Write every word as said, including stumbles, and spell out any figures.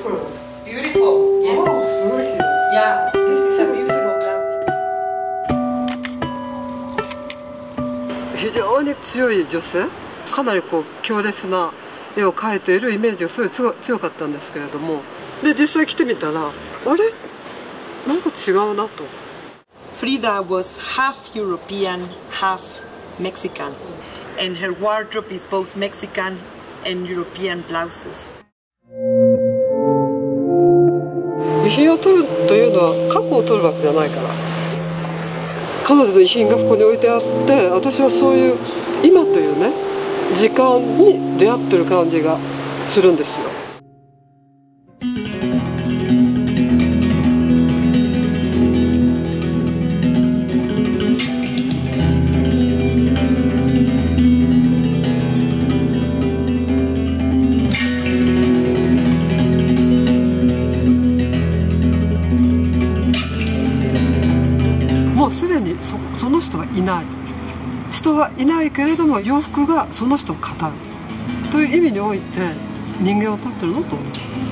beautiful. Beautiful. Yes. Oh, すごい綺麗。 Yeah. This is a beautiful blouse. 非常に強い女性、かなりこう強烈な絵を描いているイメージがすごい強強かったんですけれども、で実際着てみたらあれなんか違うなと。 Frida was half European, half Mexican, and her wardrobe is both Mexican and European blouses. 遺品を取るというのは過去を取るわけじゃないから、彼女の遺品がここに置いてあって、私はそういう今というね時間に出会ってる感じがするんですよ。もうすでに そ, その人はいない人はいないけれども洋服がその人を語るという意味において人間を撮ってるのと思います。